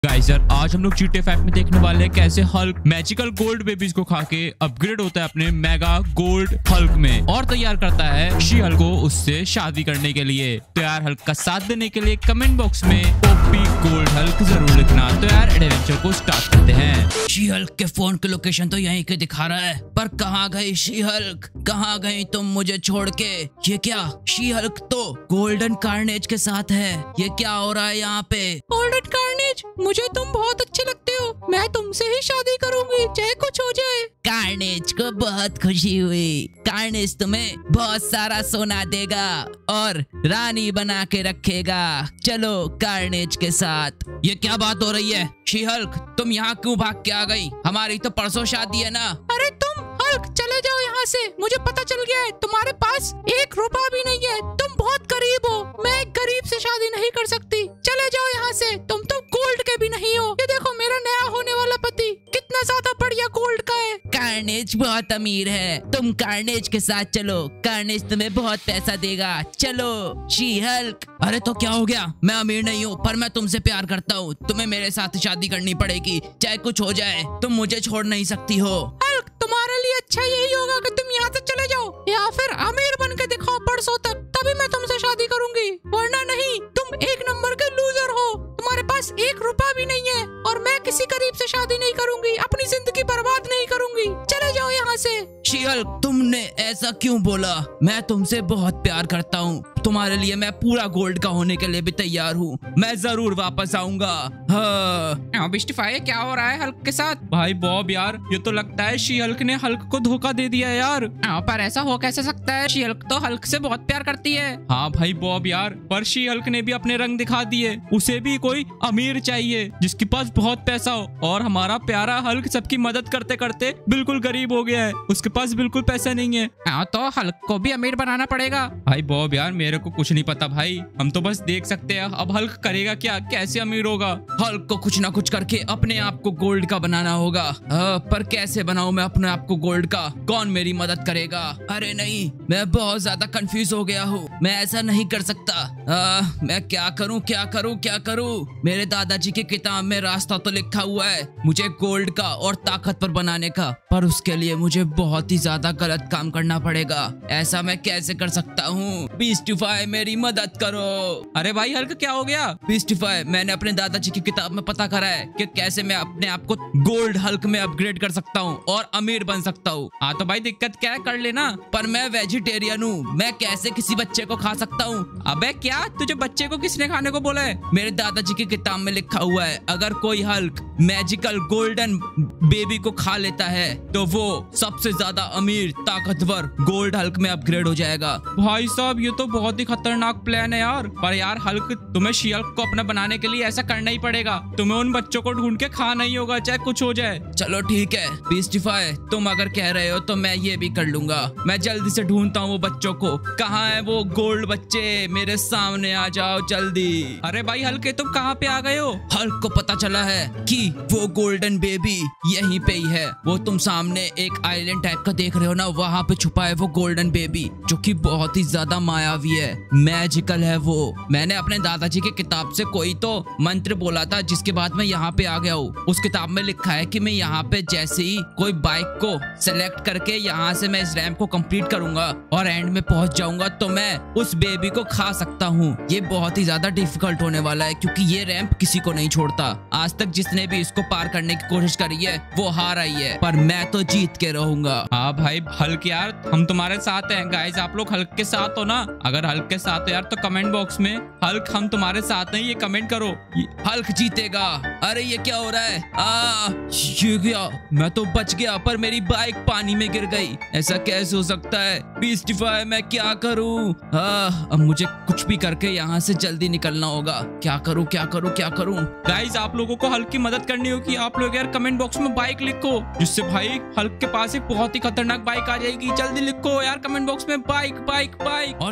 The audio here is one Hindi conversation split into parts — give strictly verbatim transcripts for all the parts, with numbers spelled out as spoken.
गाइस यार आज हम लोग जी टी ए फाइव में देखने वाले हैं कैसे हल्क मैजिकल गोल्ड बेबीज को खा के अपग्रेड होता है अपने मेगा गोल्ड हल्क में और तैयार करता है शी हल्क को उससे शादी करने के लिए। तो यार हल्क का साथ देने के लिए कमेंट बॉक्स में ओपी गोल्ड हल्क जरूर लिखना। तो यार एडवेंचर को स्टार्ट करते हैं। शी हल्क के फोन की लोकेशन तो यहीं के दिखा रहा है, पर कहाँ गई शी हल्क? कहाँ गई तुम मुझे छोड़ के? ये क्या, शी हल्क तो गोल्डन कार्नेज के साथ है। ये क्या हो रहा है यहाँ पे? गोल्डन कार्नेज, मुझे तुम बहुत अच्छे लगते हो, मैं तुमसे ही शादी करूंगी चाहे कुछ हो जाए। कार्नेज को बहुत खुशी हुई। कार्नेज तुम्हें बहुत सारा सोना देगा और रानी बना के रखेगा। चलो कार्नेज के साथ। ये क्या बात हो रही है? शी हल्क तुम यहाँ क्यों भाग के आ गई? हमारी तो परसों शादी है ना। अरे तुम हल्क चले जाओ यहाँ से, मुझे पता चल गया है तुम्हारे पास एक रुपया भी नहीं है, तुम बहुत गरीब हो। मैं एक गरीब से शादी नहीं कर सकती, चले जाओ यहाँ से। तुम तो गोल्ड के भी नहीं हो। ये देखो मेरा नया होने वाला पति कितना ज्यादा बढ़िया गोल्ड का है। कार्नेज बहुत अमीर है, तुम कार्नेज के साथ चलो, कार्नेज तुम्हें बहुत पैसा देगा। चलो शी हल्क। अरे तो क्या हो गया? मैं अमीर नहीं हूँ पर मैं तुमसे प्यार करता हूँ, तुम्हें मेरे साथ शादी करनी पड़ेगी चाहे कुछ हो जाए। तुम मुझे छोड़ नहीं सकती हो। हल्क तुम्हारे लिए अच्छा यही होगा कि तुम यहाँ से चले जाओ या फिर अमीर बन के दिखाओ परसों तक, तभी मैं तुमसे शादी करूंगी, वरना नहीं। तुम एक नंबर के लूजर हो, तुम्हारे पास एक रुपया भी नहीं है और मैं किसी गरीब से शादी नहीं करूंगी, अपनी जिंदगी बर्बाद नहीं करूंगी। चले जाओ यहाँ से। शी हल्क तुमने ऐसा क्यों बोला? मैं तुमसे बहुत प्यार करता हूँ, तुम्हारे लिए मैं पूरा गोल्ड का होने के लिए भी तैयार हूँ। मैं जरूर वापस आऊंगा। हाँ बिस्टिफाई क्या हो रहा है हल्क के साथ? भाई बॉब यार ये तो लगता है शी हल्क ने हल्क को धोखा दे दिया यार। पर ऐसा हो कैसे सकता है? शी हल्क तो हल्क से बहुत प्यार करती है। हाँ भाई बॉब यार, पर शी हल्क ने भी अपने रंग दिखा दिए। उसे भी कोई अमीर चाहिए जिसके पास बहुत पैसा हो, और हमारा प्यारा हल्क सबकी मदद करते करते बिल्कुल गरीब हो गया है, उसके पास बिल्कुल पैसा नहीं है। हाँ तो हल्क को भी अमीर बनाना पड़ेगा। भाई बॉब यार मेरे को कुछ नहीं पता भाई, हम तो बस देख सकते हैं। अब हल्क करेगा क्या, कैसे अमीर होगा? हल्क को कुछ ना कुछ करके अपने आप को गोल्ड का बनाना होगा। आ, पर कैसे बनाऊं मैं अपने आप को गोल्ड का? कौन मेरी मदद करेगा? अरे नहीं, मैं बहुत ज्यादा कंफ्यूज हो गया हूँ, मैं ऐसा नहीं कर सकता। आ, मैं क्या करूँ क्या करूँ क्या करूँ? मेरे दादाजी की किताब में रास्ता तो लिखा हुआ है मुझे गोल्ड का और ताकतवर बनाने का, पर उसके लिए मुझे बहुत ही ज्यादा गलत काम करना पड़ेगा। ऐसा मैं कैसे कर सकता हूँ? बीस्टिफाई मेरी मदद करो। अरे भाई हल्क क्या हो गया? बीस्टिफाई मैंने अपने दादाजी की किताब में पता करा है कि कैसे मैं अपने आप को गोल्ड हल्क में अपग्रेड कर सकता हूँ और अमीर बन सकता हूँ। हाँ तो भाई दिक्कत क्या है, कर लेना। पर मैं वेजिटेरियन हूँ, मैं कैसे किसी बच्चे को खा सकता हूँ? अबे क्या, तुझे बच्चे को किसने खाने को बोला है? मेरे दादाजी की किताब में लिखा हुआ है अगर कोई हल्क मैजिकल गोल्डन बेबी को खा लेता है तो वो सबसे ज्यादा अमीर ताकतवर गोल्ड हल्क में अपग्रेड हो जाएगा। भाई साहब ये तो बहुत ही खतरनाक प्लान है यार। पर यार हल्क तुम्हें शी हल्क को अपना बनाने के लिए ऐसा करना ही पड़ेगा, तुम्हें उन बच्चों को ढूंढ के खाना ही होगा चाहे कुछ हो जाए। चलो ठीक है बीस्टिफाई, तुम अगर कह रहे हो तो मैं ये भी कर लूंगा। मैं जल्दी से ढूंढता हूँ वो बच्चों को। कहाँ है वो गोल्ड बच्चे? मेरे सामने आ जाओ जल्दी। अरे भाई हल्क तुम कहाँ पे आ गए हो? हल्क को पता चला है कि वो गोल्डन बेबी यहीं पे ही है। वो तुम सामने एक आइलैंड टाइप का देख रहे हो ना, वहाँ पे छुपा है वो गोल्डन बेबी, जो कि बहुत ही ज्यादा मायावी है, मैजिकल है वो। मैंने अपने दादाजी की किताब से कोई तो मंत्र बोला था जिसके बाद मैं यहाँ पे आ गया हूँ। उस किताब में लिखा है कि मैं यहाँ पे जैसे ही कोई बाइक को सेलेक्ट करके यहाँ से मैं इस रैंप को कंप्लीट करूंगा और एंड में पहुंच जाऊंगा तो मैं उस बेबी को खा सकता हूँ। ये बहुत ही ज्यादा डिफिकल्ट होने वाला है क्योंकि ये रैंप किसी को नहीं छोड़ता। आज तक जिसने भी इसको पार करने की कोशिश करी है वो हार आई है, पर मैं तो जीत के रहूंगा। हाँ भाई हल्क यार हम तुम्हारे साथ हैं। गाइस आप लोग हल्क के साथ हो ना? अगर हल्क के साथ हो यार तो कमेंट बॉक्स में हल्क हम तुम्हारे साथ हैं ये कमेंट करो। हल्क जीतेगा। अरे ये क्या हो रहा है? आ, ये गया, मैं तो बच गया पर मेरी बाइक पानी में गिर गई। ऐसा कैसे हो सकता है? बीस्टिफाई मैं क्या करूं? अब मुझे कुछ भी करके यहाँ से जल्दी निकलना होगा। क्या करूं क्या करूं क्या करूं? गाइस आप लोगों को हल्क की मदद करनी होगी। आप लोग यार कमेंट बॉक्स में बाइक लिखो जिससे भाई हल्क के पास एक बहुत ही खतरनाक बाइक आ जाएगी। जल्दी लिखो यार कमेंट बॉक्स में बाइक बाइक बाइक। और ये हल्क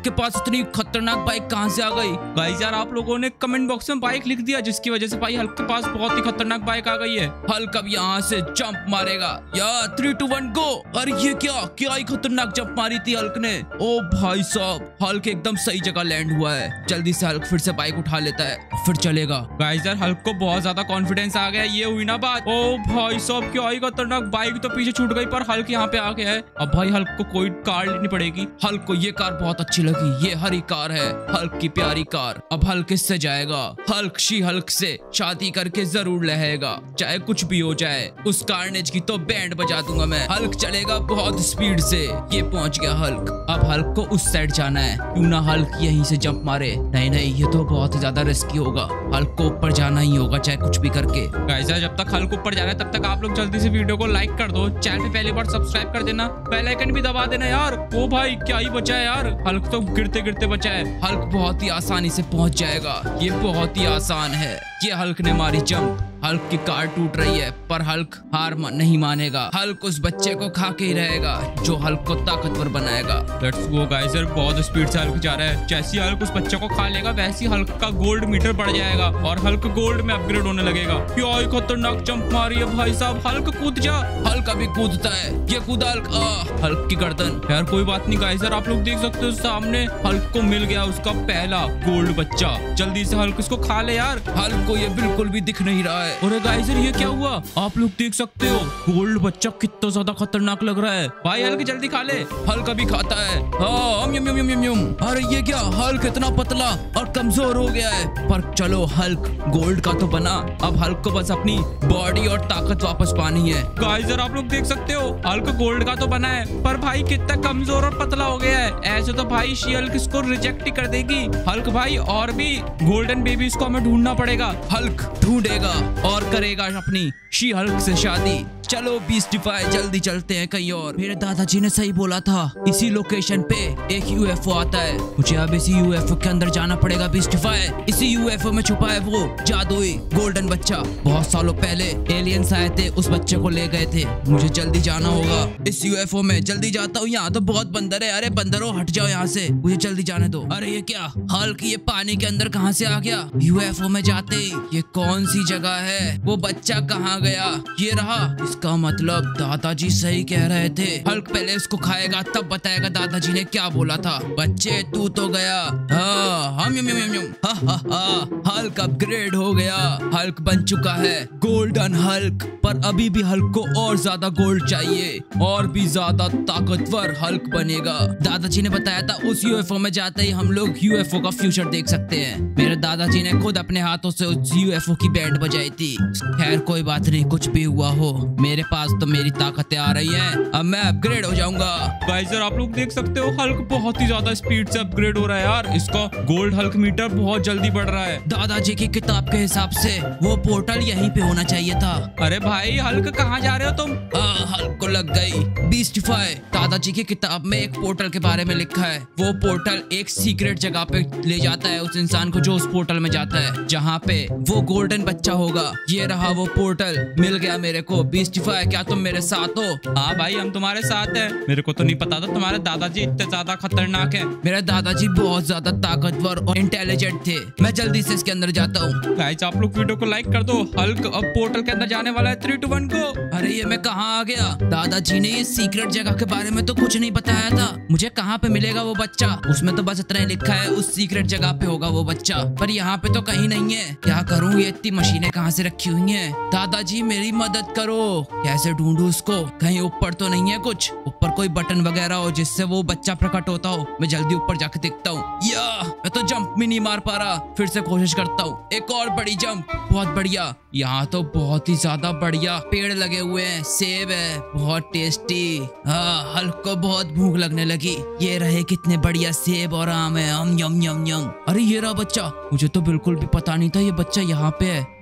के पास इतनी खतरनाक बाइक कहाँ से आ गई? गाइस यार आप लोगों ने कमेंट बॉक्स में बाइक लिख दिया, जिसकी वजह से भाई हल्क के पास बहुत ही खतरनाक बाइक आ गई है। हल्क अब यहाँ से जंप मारेगा। या थ्री टू वन गो। अरे ये क्या क्या ही खतरनाक जंप मारी थी हल्क ने। ओ भाई साहब, हल्क एकदम सही जगह लैंड हुआ है। जल्दी से हल्क फिर से बाइक उठा लेता है, फिर चलेगा। गाइस यार हल्क को बहुत ज्यादा कॉन्फिडेंस आ गया, ये हुई ना बात। ओ भाई साहब, क्या ही खतरनाक, बाइक तो पीछे छूट गई पर हल्क यहाँ पे आ गया है। अब भाई हल्क को कोई कार लेनी पड़ेगी। हल्क को ये कार बहुत अच्छी लगी, ये हरी कार है, हल्क की प्यारी कार। अब हल्क इससे जाएगा। हल्क शी हल्क से शादी करके जरूर रहेगा, चाहे कुछ भी हो जाए। उस कार्नेज की तो बैंड बजा दूंगा मैं। हल्क चलेगा बहुत स्पीड से। ये पहुंच गया हल्क। अब हल्क को उस साइड जाना है। क्यों ना हल्क यहीं से जंप मारे। नहीं नहीं, ये तो बहुत ही ज्यादा रिस्की होगा। हल्क को ऊपर जाना ही होगा चाहे कुछ भी करके। गाइस यार जब तक हल्क ऊपर जा रहा है तब तक आप लोग जल्दी से वीडियो को लाइक कर दो, चैनल पे पहली बार सब्सक्राइब कर देना, बेल आइकन भी दबा देना यार। ओ भाई क्या ही बचा है यार, हल्क तो गिरते गिरते बचा है। हल्क बहुत ही आसानी से पहुंच जाएगा, ये बहुत ही आसान है। ये हल्क ने मारी जंप। हल्क की कार टूट रही है पर हल्क हार नहीं मानेगा। हल्क उस बच्चे को खा के ही रहेगा जो हल्क को ताकतवर बनाएगा। लेट्स गो गाइस यार, बहुत स्पीड से हल्क जा रहा है। जैसे हल्क उस बच्चे को खा लेगा वैसे हल्क का गोल्ड मीटर बढ़ जाएगा और हल्क गोल्ड में अपग्रेड होने लगेगा। क्या ही खतरनाक जंप मारी है भाई साहब। हल्क कूद जा। हल्क अभी कूदता है, ये कूदा हल्क। आ, हल्क की गर्दन। यार कोई बात नहीं गाइस यार, आप लोग देख सकते हो सामने हल्क को मिल गया उसका पहला गोल्ड बच्चा। जल्दी से हल्क इसको खा ले यार। हल्क को ये बिल्कुल भी दिख नहीं रहा है। और गाइस ये क्या हुआ, आप लोग देख सकते हो गोल्ड बच्चा कितना ज्यादा खतरनाक लग रहा है। भाई हल्क जल्दी खा ले। हल्क अभी खाता है। हाँ, यम यम यम यम यम। अरे ये क्या, हल्क इतना पतला और कमजोर हो गया है। पर चलो हल्क गोल्ड का तो बना। अब हल्क को बस अपनी बॉडी और ताकत वापस पानी है। गाइस यार आप लोग देख सकते हो हल्क गोल्ड का तो बना है पर भाई कितना कमजोर और पतला हो गया है। ऐसे तो भाई शी हल्क इसको रिजेक्ट ही कर देगी। हल्क भाई और भी गोल्डन बेबी इसको हमें ढूंढना पड़ेगा। हल्क ढूंढेगा और करेगा अपनी शी हल्क से शादी। चलो बीस्टिफाई, जल्दी चलते हैं कहीं और। मेरे दादाजी ने सही बोला था, इसी लोकेशन पे एक यूएफओ आता है। मुझे अब इसी यूएफओ के अंदर जाना पड़ेगा बीस्टिफाई। इसी यूएफओ में छुपा है वो जादुई गोल्डन बच्चा। बहुत सालों पहले एलियंस आए थे, उस बच्चे को ले गए थे। मुझे जल्दी जाना होगा इस यूएफओ में। जल्दी जाता हूँ, यहाँ तो बहुत बंदर है। अरे बंदरों हट जाओ यहाँ से, मुझे जल्दी जाने दो। अरे ये क्या, हल्क ये पानी के अंदर कहाँ से आ गया? यूएफओ में जाते ही ये कौन सी जगह है? वो बच्चा कहाँ गया? ये रहा। इसका मतलब दादाजी सही कह रहे थे। हल्क पहले इसको खाएगा तब बताएगा दादाजी ने क्या बोला था। बच्चे तू तो गया। हाँ, हम यम यम यम यम। हा, हा, हा। हल्क अपग्रेड हो गया, हल्क बन चुका है गोल्डन हल्क। पर अभी भी हल्क को और ज्यादा गोल्ड चाहिए, और भी ज्यादा ताकतवर हल्क बनेगा। दादाजी ने बताया था उस यूएफओ में जाते ही हम लोग यूएफओ का फ्यूचर देख सकते हैं। मेरे दादाजी ने खुद अपने हाथों से उस यूएफओ की बैंड बजाई थी। खैर कोई बात नहीं, कुछ भी हुआ हो मेरे पास तो मेरी ताकतें आ रही हैं। अब मैं अपग्रेड हो जाऊंगा। गाइस यार आप लोग देख सकते हो हल्क बहुत ही ज्यादा स्पीड से अपग्रेड हो रहा है यार। इसका गोल्ड हल्क मीटर बहुत जल्दी बढ़ रहा है। दादाजी की किताब के हिसाब से वो पोर्टल यहीं पे होना चाहिए था। अरे भाई हल्क कहाँ जा रहे हो तुम? हाँ, हल्क को लग गई बीस्टिफाई। दादाजी की किताब में एक पोर्टल के बारे में लिखा है। वो पोर्टल एक सीक्रेट जगह पे ले जाता है उस इंसान को जो उस पोर्टल में जाता है, जहाँ पे वो गोल्डन बच्चा होगा। ये रहा वो पोर्टल, मिल गया मेरे को। बीस्टिफाई क्या तुम मेरे साथ हो? हाँ भाई हम तुम्हारे साथ हैं। मेरे को तो नहीं पता था तुम्हारे दादाजी इतने ज्यादा खतरनाक है। मेरे दादाजी बहुत ज्यादा ताकतवर और इंटेलिजेंट थे। मैं जल्दी से इसके अंदर जाता हूँ। गाइस आप लोग वीडियो को लाइक कर दो। हल्क अब पोर्टल के अंदर जाने वाला है। थ्री टू वन को। अरे ये मैं कहाँ आ गया? दादाजी ने ये सीक्रेट जगह के बारे में तो कुछ नहीं बताया था। मुझे कहाँ पे मिलेगा वो बच्चा? उसमें तो बस इतना ही लिखा है उस सीक्रेट जगह पे होगा वो बच्चा, पर यहाँ पे तो कहीं नहीं है। क्या करूँ, ये इतनी मशीनें कहाँ से रखी हुई हैं? दादाजी मेरी मदद करो, कैसे ढूंढूं उसको? कहीं ऊपर तो नहीं है कुछ? ऊपर कोई बटन वगैरह हो जिससे वो बच्चा प्रकट होता हो? मैं जल्दी ऊपर जाके देखता हूँ। या मैं तो जंप भी नहीं मार पा रहा। फिर से कोशिश करता हूँ, एक और बड़ी जंप। बहुत बढ़िया। यहाँ तो बहुत ही ज्यादा बढ़िया पेड़ लगे हुए हैं, सेब है, बहुत टेस्टी। हाँ, हल्क को बहुत भूख लगने लगी। ये रहे कितने बढ़िया सेब और आम है। हम यम यम यम। अरे ये रहा बच्चा। मुझे तो बिल्कुल भी पता नहीं था ये बच्चा यहाँ पे है। मैं जल्दी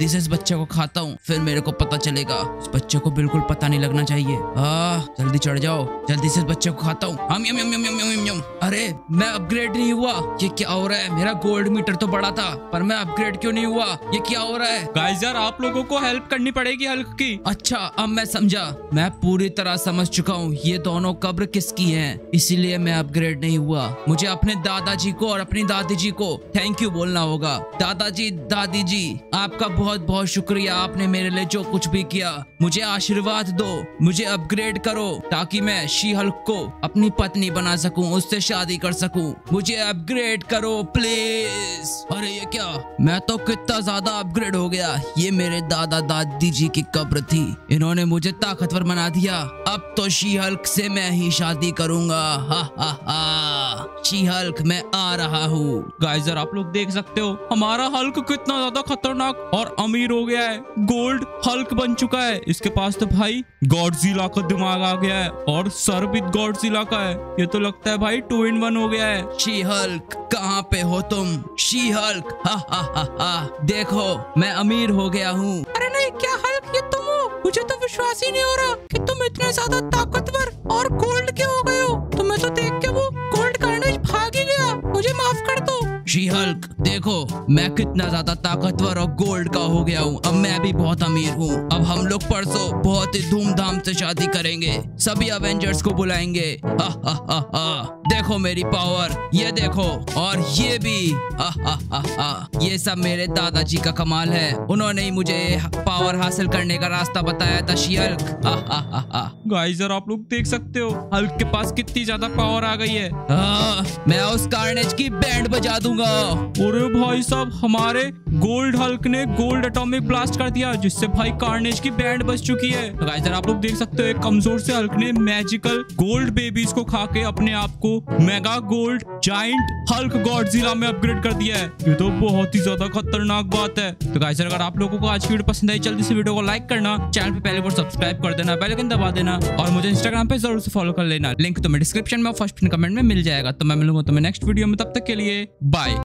जल्दी से इस बच्चे को खाता हूँ, फिर मेरे को पता चलेगा। इस बच्चे को बिल्कुल पता नहीं लगना चाहिए। आ, जल्दी चढ़ जाओ, जल्दी से इस बच्चे को खाता हूँ। हम यम यम यम यम यम यम। अरे मैं अपग्रेड नहीं हुआ, ये क्या हो रहा है? मेरा गोल्ड मीटर तो बड़ा था, पर मैं अपग्रेड क्यों नहीं हुआ? ये क्या हो रहा है? गाइस यार आप लोगों को हेल्प करनी पड़ेगी हल्क की। अच्छा अब मैं समझा, मैं पूरी तरह समझ चुका हूँ ये दोनों कब्र किसकी हैं, इसीलिए मैं अपग्रेड नहीं हुआ। मुझे अपने दादाजी को और अपनी दादी जी को थैंक यू बोलना होगा। दादाजी दादी जी आपका बहुत बहुत शुक्रिया, आपने मेरे लिए जो कुछ भी किया। मुझे आशीर्वाद दो, मुझे अपग्रेड करो ताकि मैं शी हल्क को अपनी पत्नी बना सकूं, उससे शादी कर सकूं। मुझे अपग्रेड करो प्लीज। अरे ये क्या, मैं तो कितना ज्यादा अपग्रेड हो गया। ये मेरे दादा दादी जी की कब्र थी, इन्होंने मुझे ताकतवर बना दिया। अब तो शी हल्क से मैं ही शादी करूंगा। हा हा हा, शी हल्क मैं आ रहा हूँ। गाइस यार आप लोग देख सकते हो हमारा हल्क कितना ज्यादा खतरनाक और अमीर हो गया है, गोल्ड हल्क बन चुका है। इसके पास तो भाई गॉडजिला का दिमाग आ गया है और सर भी गॉडजिला का है। ये तो लगता है भाई टू इन वन हो गया है। शी हल्क कहाँ पे हो तुम? शी हल्क हा हा हा हा, देखो मैं अमीर हो गया हूँ। अरे नहीं, क्या हल्क ये तुम हो? मुझे तो विश्वास ही नहीं हो रहा कि तुम इतने ज्यादा ताकतवर और गोल्ड के हो गए हो। तुम्हें तो देख के वो गोल्ड कार्नेज भाग ही गया। मुझे माफ कर दो। शी हल्क देखो मैं कितना ज्यादा ताकतवर और गोल्ड का हो गया हूँ। अब मैं भी बहुत अमीर हूँ। अब हम लोग परसों बहुत ही धूमधाम से शादी करेंगे, सभी अवेंजर्स को बुलाएंगे। हा हा हा हा, देखो मेरी पावर, ये देखो और ये भी। हा हा हा हा, ये सब मेरे दादाजी का कमाल है, उन्होंने ही मुझे पावर हासिल करने का रास्ता बताया था। शी हल्क हा हा हा हा। गाइस यार आप लोग देख सकते हो हल्क के पास कितनी ज्यादा पावर आ गई है। हाँ, मैं उस कार्नेज की बैंड बजा दूंगा। अरे भाई साहब हमारे गोल्ड हल्क ने गोल्ड एटॉमिक ब्लास्ट कर दिया, जिससे भाई कार्नेज की बैंड बज चुकी है। गाइस यार आप लोग देख सकते हो एक कमजोर से हल्क ने मैजिकल गोल्ड बेबीज को खा के अपने आप को mega gold giant Hulk Godzilla में अपग्रेड कर दिया है। ये तो बहुत ही ज्यादा खतरनाक बात है। तो गाइस अगर आप लोगों को आज की वीडियो पसंद आई, जल्दी से वीडियो को लाइक करना, चैनल पे पहले बार सब्सक्राइब कर देना, बेल आइकन दबा देना और मुझे इंस्टाग्राम पे जरूर से फॉलो कर लेना। लिंक तुम्हें डिस्क्रिप्शन में फर्स्ट कमेंट में मिल जाएगा। तो मैं मिलूंगा तुम्हें नेक्स्ट वीडियो में, तब तक के लिए बाय।